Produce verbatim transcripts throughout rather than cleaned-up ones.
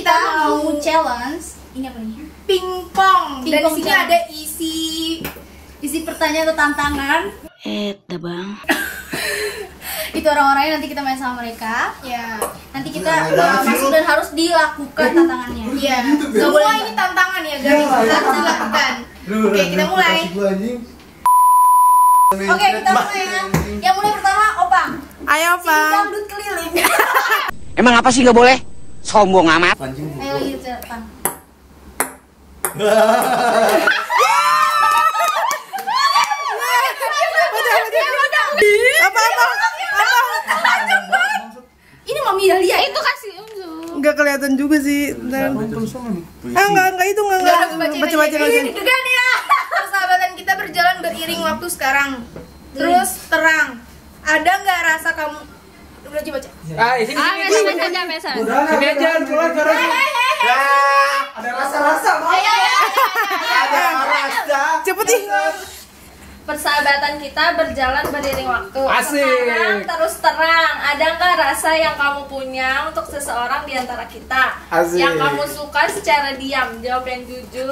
kita mau challenge. Ini apa nih? Pingpong. Dan di sini ada isi isi pertanyaan atau tantangan. Eh, dah bang. Itu orang-orangnya nanti kita main sama mereka. Ya. Nanti kita uh, masuk dan harus dilakukan tantangannya. Iya. Semua ini tantangan ya guys. Harus dilakukan. Oke, kita mulai. Oke, kita mulai ya. Yang mulai pertama Opang. Ayo, Opang. Si dangdut keliling. Emang apa sih nggak boleh? Sombong amat. Ayo gitu, Opang. Apa apa? Ini Mami Dahlia. Itu kasih Enggak kelihatan juga sih. Dan ah enggak enggak itu enggak enggak baca baca baca. Degan ya. Persahabatan kita berjalan beriring waktu sekarang. Terus terang. Ada nggak rasa kamu udah coba baca? Ah, sini sini. Ah, biasa biasa aja biasa. Sini aja keluar keluar. Ada rasa-rasa. Ada rasa. Cepet ih. Persahabatan kita berjalan beriring waktu. Asik. Sekarang terus terang. Ada nggak rasa yang kamu punya untuk seseorang di antara kita? Asik. Yang kamu suka secara diam. Jawab yang jujur.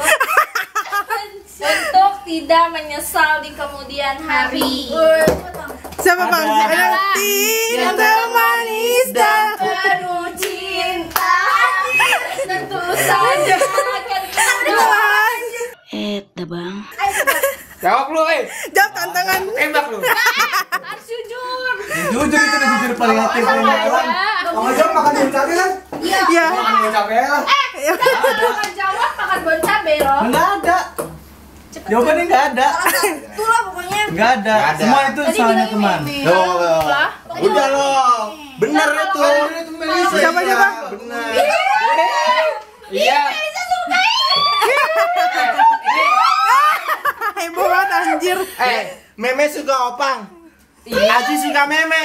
Untuk tidak menyesal di kemudian hari. Siapa Bang? Ada Cinta manis dan Penuh cinta. Tentu saja akan Eh, dah bang. Jawab lu, eh. jawab tantangan. Tembak lu. harus jujur. Jujur itu udah jujur paling aktif paling jalan. Kamu jawab makan bon cabe kan? Iya. Iya. Makan bon cabe lah. Kalau makan jawab makan bon cabe loh. Enggak ada. Jawabannya enggak ada. Itulah pokoknya. Enggak ada. Semua itu soalnya teman. Lah. Udah loh. Benar itu. Siapa siapa? Benar. Iya. Heboh banget anjir. Eh, Meme suka Opang. Aji suka Meme.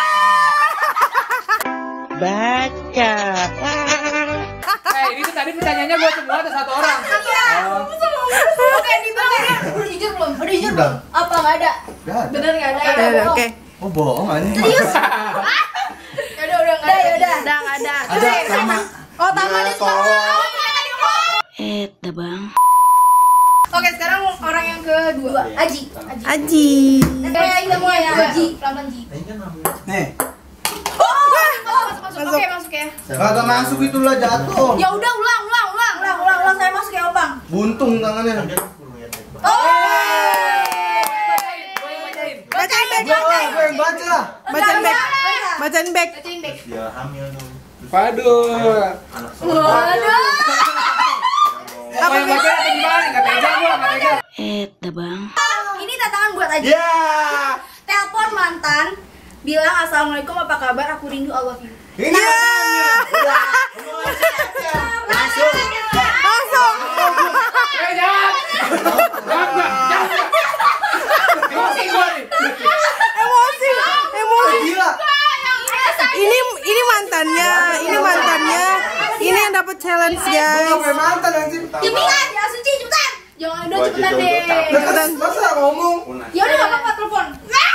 Baca. Eh, ini tuh tadi pertanyaannya buat semua atau satu orang? Oke, di bawah. Udah jujur belum? Udah jujur belum? Apa nggak ada? Enggak ada. Bener nggak ada? Ya udah oke. Oh, bohong anjing. Serius? Ya udah udah nggak ada. Ya udah. Udah nggak ada. Ada sama. Oh, tamannya tolong. Eh, dah bang. Oke, sekarang orang yang kedua, Aji. Aji. Aji. Eh, kita mulai ya, Aji. Pelan-pelan, Ji. Nih. Oh, masuk, masuk, masuk. Oke, masuk ya. Kagak masuk itulah jatuh. Ya udah, ulang, ulang, ulang, ulang, ulang, ulang. Saya masuk ya, Opang. Buntung tangannya. Oh. Bacain back. Gue yang baca. Bacain back. Bacain back. Bacain back. Ya hamil dong. Waduh. Anak sekolah. Waduh. Apa yang baca apa gimana? Enggak pegang gua, enggak pegang. Eh, dah bang. Ini tantangan buat Aji. Ya. Telepon mantan, bilang assalamualaikum apa kabar, aku rindu, I love you. Ini udah. Langsung. Langsung. Eh, jawab. Jawab gua, jawab gua. Emosi gua nih. Emosi. Emosi. Gila. Ini ini mantannya, ini mantannya. Ini yang dapat challenge guys. Gua punya mantan anjing. Cepetan, ya Suci, cepetan. Jangan udah cepetan deh. Cepetan. Masa ngomong? Ya udah nggak apa-apa, telepon.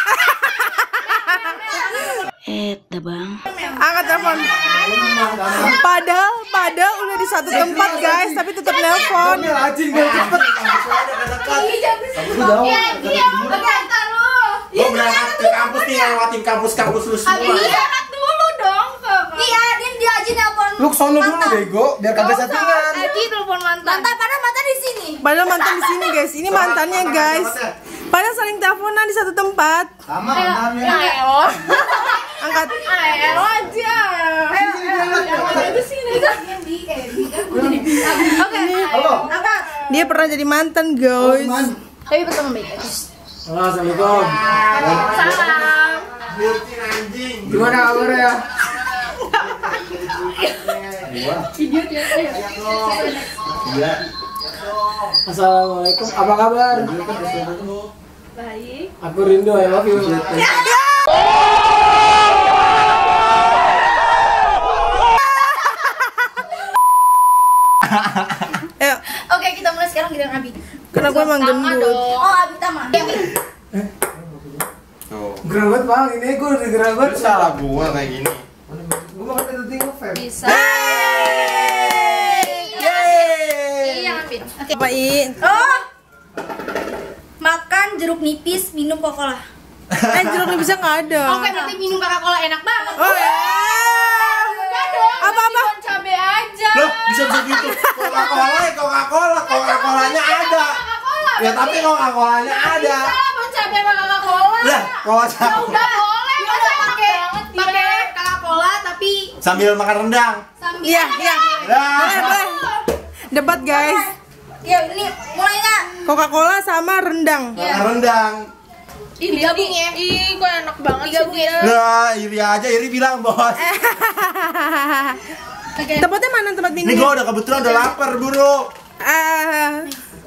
Eh, dah bang. Angkat telepon. Padahal, padahal udah di satu tempat guys, tapi tetap nelpon. Anjing gua cepet. Ih, jangan berisik. Ya, dia oke, entar lu. Gua berangkat ke kampus nih, lewatin kampus-kampus lu semua. Iya, dulu dong. Iya, dia dia Aji nelpon. Lu sono dulu bego, biar kagak settingan. Aji telepon mantan. Mantan, padahal mantan di sini. Padahal mantan di sini guys. Ini mantannya guys. Padahal saling teleponan di satu tempat. Sama mantannya. Ayo. Angkat. Ayo aja. Oke. Halo. Angkat. Dia pernah jadi mantan guys. Tapi berteman baik aja. Halo, assalamualaikum. Salam. Bucin anjing. Gimana kabarnya ya? Iya. Assalamualaikum. Apa kabar? Baik. Aku rindu, I love you. Ayo, Oke, kita mulai sekarang giliran Abi. karena gue emang gendut. Oh, Abi Tama. Abi. Tuh. Gerabat bang, ini gue udah gerabat. Salah gua kayak gini. Gue makan itu tinggal fam. Bisa. Yeay. apa, I? Oh. Makan jeruk nipis, minum Coca-Cola. Eh, jeruk nipisnya nggak ada. Oke, berarti minum Coca-Cola enak banget. Oh ya. Enggak dong. Apa-apa? Cuma cabe aja. Loh, bisa-bisa gitu. Coca-Cola ya Coca-Cola, Coca-Colanya ada. Ya tapi Coca-Colanya ada. Bisa pun cabe sama Coca-Cola. Lah, kalau sama Udah boleh. Masa pakai Pakai Coca-Cola tapi sambil makan rendang. sambil Iya, iya. Lah. Boleh, boleh. Debat, guys. Ya, ini mulainya. Coca-Cola sama rendang. Makan rendang. Ih, digabung ya. Ih, kok enak banget Digabung sih dia. Lah, Iri aja, Iri bilang, Bos. Oke. Tempatnya mana tempat Ini minumnya? gua udah kebetulan udah lapar, Buru. Ah,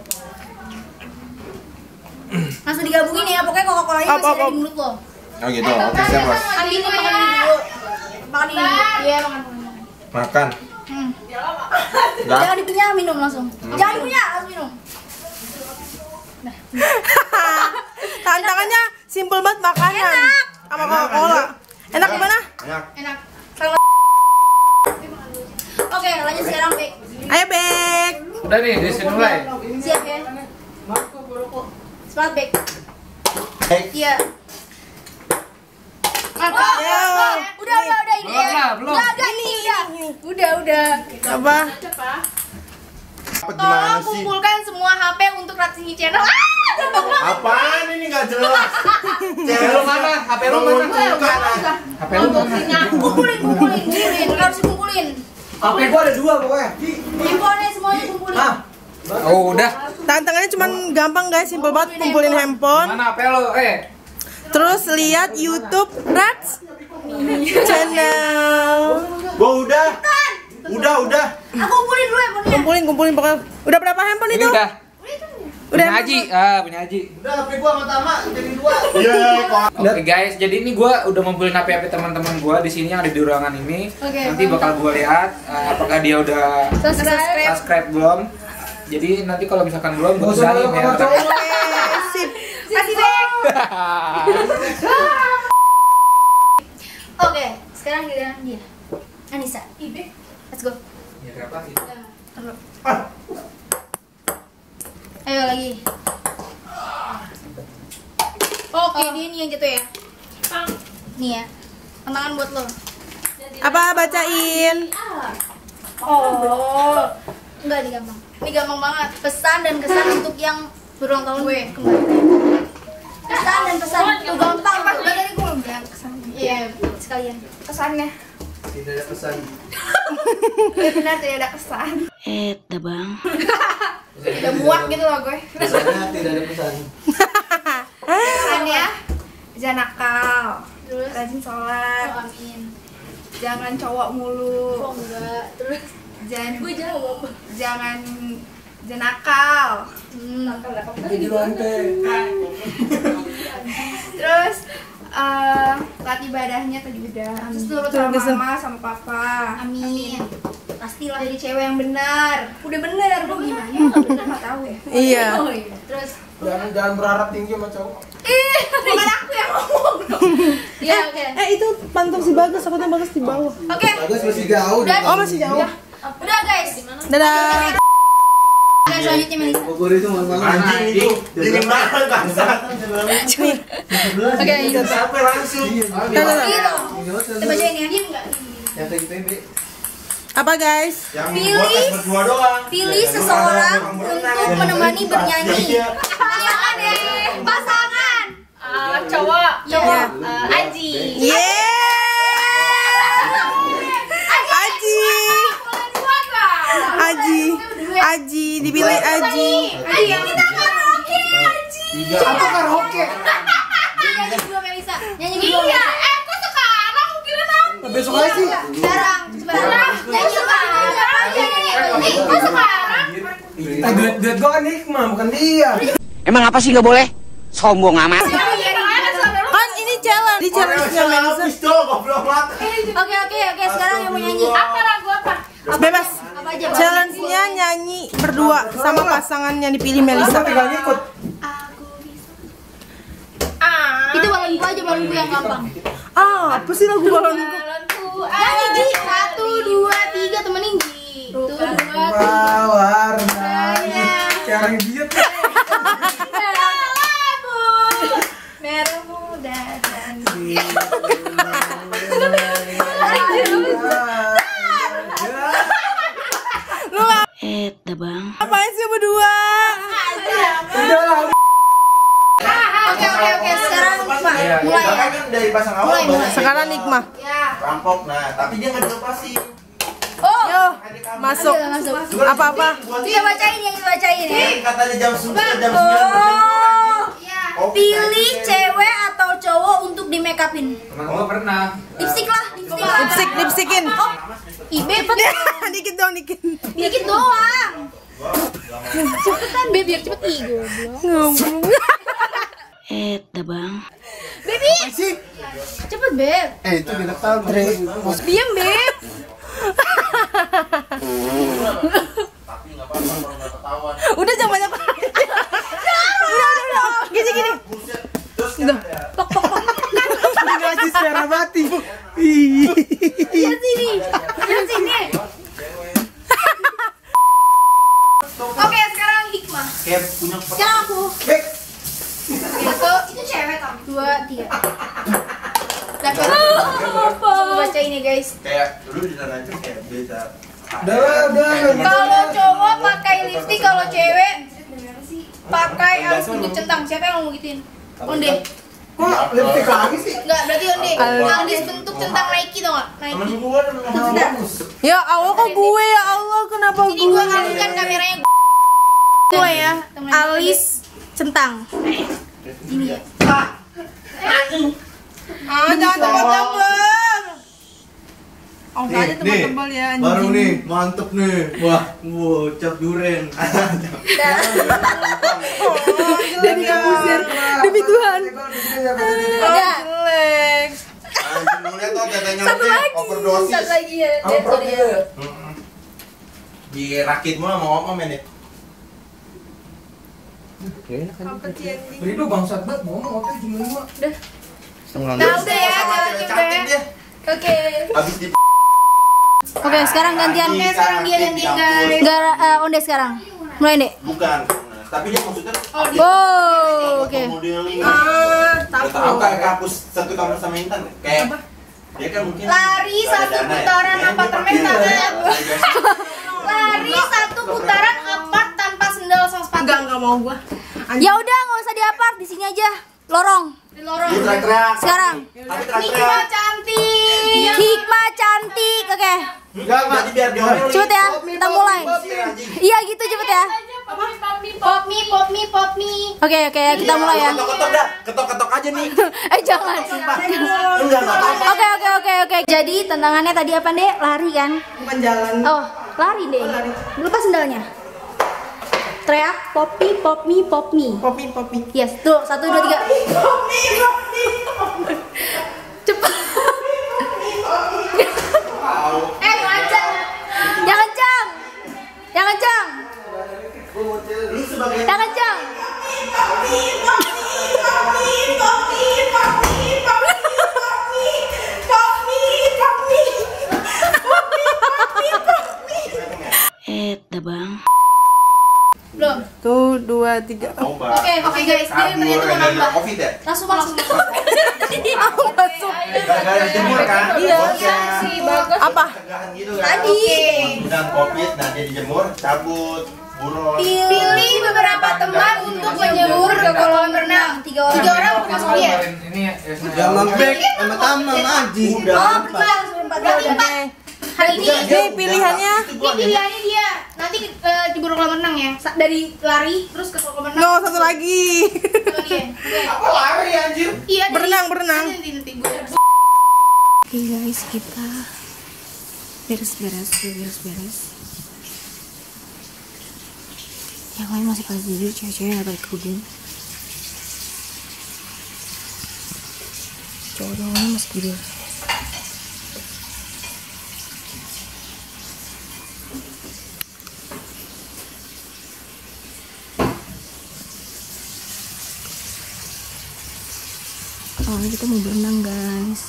Langsung digabungin ya, pokoknya Coca-Colanya Op, masih op, ada op. di mulut lo. Oh gitu. Oke, siap, Bos. Makan ini, makan ini dulu. Makan ini dulu. Iya, makan makan. makan. Makan. Hmm. Enggak. Jangan dikunyah, minum langsung. Jangan dikunyah, langsung minum. tantangannya simpel banget makanan. Enak. Sama Coca-Cola. Enak gimana? Enak. Enak. Oke, lanjut sekarang, Bek. Ayo, Bek. Udah nih, di sini mulai. Siap ya? Semangat, Bek. Baik. Iya. Mantap. Yo. Udah, udah, udah ini Belum ya. lah, belum. Udah, udah ini udah. Udah, udah. Apa? Apa gimana Tolong sih? kumpulkan semua H P untuk Ratsini Channel. Ah, gampang banget. Apaan ini nggak jelas? H P lu mana? H P lu mana? Mengumpulkan. H P lu mana? Kumpulin, kumpulin, kumpulin. Harus dikumpulin. H P gua ada dua pokoknya. Handphone semuanya kumpulin. Oh, udah. Tantangannya cuma gampang, guys. Simpel banget, kumpulin handphone. Mana H P lu? Eh, Terus lihat YouTube Rats Channel. Gua udah. Udah, udah. Aku kumpulin dulu handphonenya. Kumpulin, kumpulin pokoknya. Udah berapa handphone ini itu? udah. Udah Punya Haji. Ah, punya Haji. Udah H P gua sama Tama jadi dua. Iya, kok. Oke guys, jadi ini gua udah ngumpulin H P-H P teman-teman gua di sini yang ada di ruangan ini. Oke, Nanti bakal gua lihat uh, apakah dia udah Subscribe. subscribe belum. Jadi nanti kalau misalkan belum gua tulisin ya. Sip. Kasih, Bek. Oke, sekarang giliran dia. Anissa. Ibek. Let's go. Ya berapa sih? Ayo lagi. Oke, dia nih yang gitu ya. Nih ya. Tantangan buat lo. Apa bacain? Oh. Enggak, ini gampang. Ini gampang banget. Pesan dan kesan untuk yang berulang tahun gue kembali. Pesan dan pesan itu gampang. Udah dari gue ya kesan. Iya, sekalian. Kesannya. Tidak ada pesan. Benar tidak ada kesan. Eh, dah bang. Udah muak gitu loh gue. Pesannya tidak ada pesan. Kesannya jangan nakal. Terus rajin sholat. Oh, amin. Jangan cowok mulu. Oh enggak. Terus Jangan gue jawab. jangan jangan nakal. Jadi lantai. Terus eh latih ibadahnya tadi udah. Terus nurut sama Terus- mama sama papa. Amin. Pastilah jadi cewek yang benar. Udah benar, lu gimana? Benar enggak tahu ya. Iya. Oh iya. Terus Jangan jangan berharap tinggi sama cowok. ih, bukan aku yang ngomong dong. Iya, oke. Eh, itu pantong si Bagas, aku tuh Bagas di bawah. Oke. Bagus masih jauh. Udah. Oh, masih jauh. Udah guys. Dadah. Oke, selanjutnya Melisa. Bogor itu malam-malam. Anjing itu. Dingin banget kan. Nih. Oke, itu. Sampai langsung. Dadah, dadah. Gitu. Kita bacain ya. Diam enggak? Yang T P B. Apa, guys? Yang Pilih- buat tes berdua doang. Pilih seseorang untuk menemani bernyanyi. Iya. Pasangan ya. Pasangan. Eh, cowok, Iya. Eh, Aji. Yeah. Aji. Aji. Aji, dipilih Aji. Aji yang kita karaoke, Aji. Apa karaoke? Nyanyi berdua Melisa. Nyanyi berdua. Iya, eh kok sekarang kira nanti. Besok aja sih. Sekarang, sekarang. Nyanyi sekarang. Nyanyi, nyanyi. Kok sekarang? Eh, duit duit gua kan Nikma bukan dia. Emang apa sih nggak boleh? Sombong amat. Kan ini challenge. Di challenge-nya Melisa. Habis dong, goblok banget. Oke, oke, oke. Sekarang yang mau nyanyi. Apa lagu apa? Bebas. Apa aja? Bang? Challenge-nya nyanyi berdua sama pasangan yang dipilih Melisa. Tinggal ngikut. Ah. Itu balonku aja, balonku yang gampang. Ah, apa sih lagu balonku? Balonku. Nyanyi Ji. Satu, dua, tiga. Temenin Ji. Satu, dua, tiga. Warnanya Eh, bang. Apaan sih berdua? Oke oke oke sekarang Nikmah mulai ya. Kan dari pasang awal Mulai, mulai. Sekarang Nikmah. rampok, nah tapi dia nggak dilepasin. Oh, Yo, masuk. Ayo, masuk. Apa-apa? Kita bacain yang dibacain ya. Katanya jam sembilan jam sembilan Oh, Oh, pilih cewek atau cowok untuk di make upin. Teman gua pernah. Lipstick lah, lipstick lah. Lipstick, lipstickin. Ibe Dikit dong, dikit. dikit doang. Cepetan Beb, biar cepet ih goblok. Eh, bang. Baby, cepet Beb. Eh itu beda tahun. Diam Beb. Udah jangan banyak. Udah, udah, udah. Gini, gini. Udah. Tok, tok, tok. Ngaji secara mati. Lihat sini. Lihat sini. Oke, sekarang Hikmah. kayak punya Sekarang aku. Bek. Satu, itu cewek kan? Dua, tiga. Langsung baca ini guys. Kayak dulu di sana aja kayak biasa. Udah, udah. Kalau cowok pakai lipstick, kalau cewek pakai alis bentuk centang. Siapa yang ngomong gituin? Onde. Kok lipstick lagi sih? Enggak, berarti Onde. Alis bentuk centang Nike tau gak? Temen Nike. gua ada nama bagus. Ya Allah, kok gue ya Allah, kenapa Ini gua gue? alihkan kameranya. Gue ya, alis centang. Ini ya. Ah, jangan tebal-tebal. Oh, Nih, aja nih, tebal-tebal ya anjing. baru nih, mantep nih. Wah, wow, cap duren. Demi kabusir, demi Tuhan. Udah. Jelek. Anjing lu lihat tuh katanya Satu lagi. overdosis. Satu lagi ya. Lihat sorry ya. Mm-mm. Dirakit mulu sama om ini. Beri lu bangsat banget ngomong apa cuma lima. Nah, udah ya, Sama cewek jawabannya cantik Beb. dia. Oke. Habis di Oke, sekarang gantian. Lagi Sekarang dia cantik gantian di guys. kampus. Gara uh, Onde sekarang. Mulai, Dek. bukan. Tapi dia maksudnya Oh, oke. modeling. Ah, Udah tahu kayak kampus satu kampus sama Intan kayak dia kan mungkin Lari ada satu dana ya. putaran Kayaknya apartemen dia pakai tanpa dana. Lari satu putaran apart tanpa sendal sama sepatu. enggak enggak mau gua. Ya udah, nggak usah di apart, di sini aja. Lorong. Di lorong. Dia teriak-teriak. Sekarang. Tapi teriak-teriak. Hikmah cantik. Hikmah cantik. Oke. Enggak, jadi biar diomelin. Cepet ya, kita mulai. Anjing. Iya gitu cepet ya. Pop mie, pop mie, pop mie. Oke oke, kita mulai ya. Ketok-ketok dah, ketok-ketok aja nih. Eh jangan. Enggak, enggak apa-apa. Oke oke oke oke. Jadi tantangannya tadi apa Dek? Lari kan? Bukan jalan. Oh, lari deh. Lepas sendalnya. Teriak pop mie, pop mie, pop mie. Popi, popi. Yes, tuh satu dua tiga. Cepat. Eh ngancam. Jangan kencang. Jangan kencang. Lu sebagai Jangan kencang. Eh, bang. Belum. Tuh, dua, tiga. Oh, obat. Oke, oke guys, dia Kabur, ternyata mau gara-gara nambah. Covid ya? Langsung masuk. aku masuk. Gara-gara jemur kan? Iya. Bocah. Apa? Tegahan gitu kan? Tadi. Dan Covid, nah dia dijemur, cabut, buron. Pilih beberapa teman untuk menyebur ke kolam renang. Tiga orang. Tiga orang termasuk dia. Ini ya, ya sudah. Jangan bek sama tamu Aji. Udah. Oh, betul. Berarti empat. Hari ini. Jadi pilihannya Ini pilihannya dia. Nanti eh, jebur kolam renang ya. Sa- Dari lari terus ke kolam renang. no satu lagi. Sama dia. Oke. Apa lari anjir? Iya. dari- Berenang, berenang. Nanti nanti gue. Oke guys, kita beres-beres, beres-beres. Yang lain masih pada tidur, cewek-cewek nggak pakai kerudung. Cowok-cowoknya masih tidur. Soalnya kita mau berenang guys.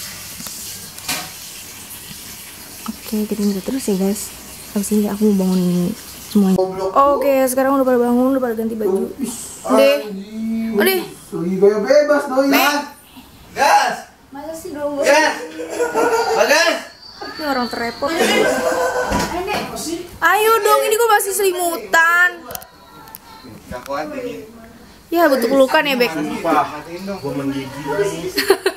Oke, kita minta terus ya guys. Habis ini aku mau bangun semuanya. Oke, sekarang udah pada bangun, udah pada ganti baju. Deh, udah. Lagi gaya bebas doi. Gas! Masa sih dong gue? Gas! Bagas! Ini orang terrepot. Ayo dong, ini gue masih selimutan. Gak kuat dingin. Ya butuh pelukan ya Bek. Matiin dong, gue menggigil.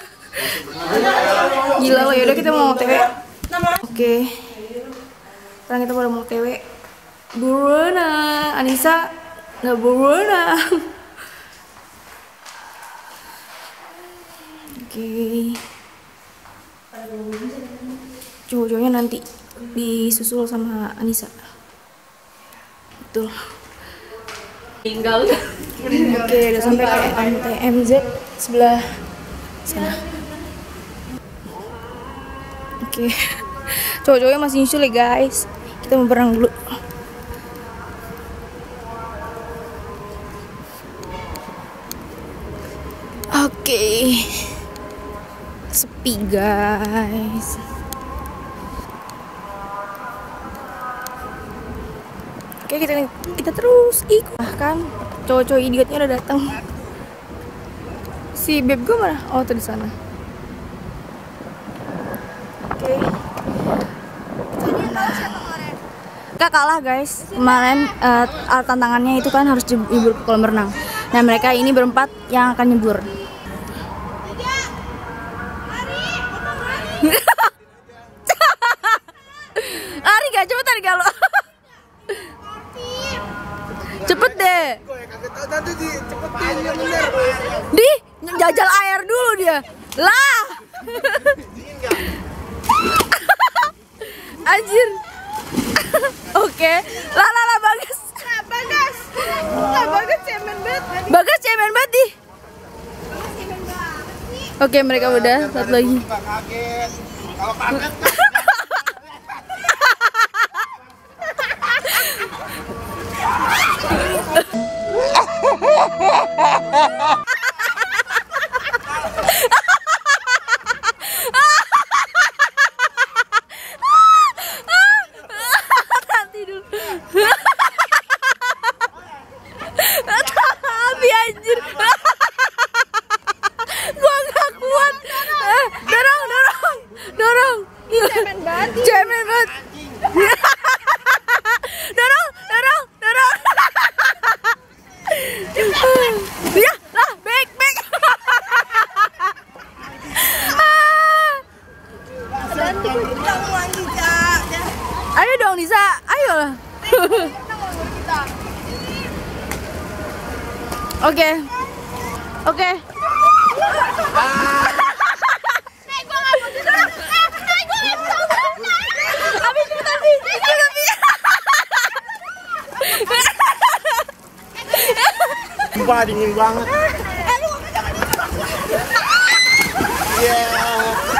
Gila lo, yaudah kita mau O T W. Oke. Sekarang kita pada mau O T W. Buruana, Anissa nggak buruana. Oke. Cowok-cowoknya nanti disusul sama Anissa. Betul. Tinggal. Oke, udah sampai ke M T M Z sebelah sana. Oke, cowok-cowoknya masih nyusul ya guys. Kita mau berenang dulu. Oke, sepi guys. Oke, kita kita terus ikut. Bahkan cowok-cowok idiotnya udah datang. Si beb gue mana? Oh, tuh di sana. Oke. Gak kalah guys. Kemarin uh, tantangannya itu kan harus nyebur ke kolam renang. Nah, mereka ini berempat yang akan nyebur. Lari gak? Cepetan gak lo? Cepet deh. Di, jajal air dulu dia. Lah. Anjir. Oke. Lah lah lah Bagas. Bagas. Lah Bagas cemen banget. Bagas cemen banget di. Oke, mereka udah satu lagi. Kalau kaget Nanti dulu. Tapi anjir. Gua gak kuat. Eh, dorong, dorong, dorong. Cemen banget. Cemen banget. Dorong, dorong, dorong. Ya, lah, back, back. Ayo dong Nisa, ayolah. Oke, oke. Sumpah dingin banget. Iya.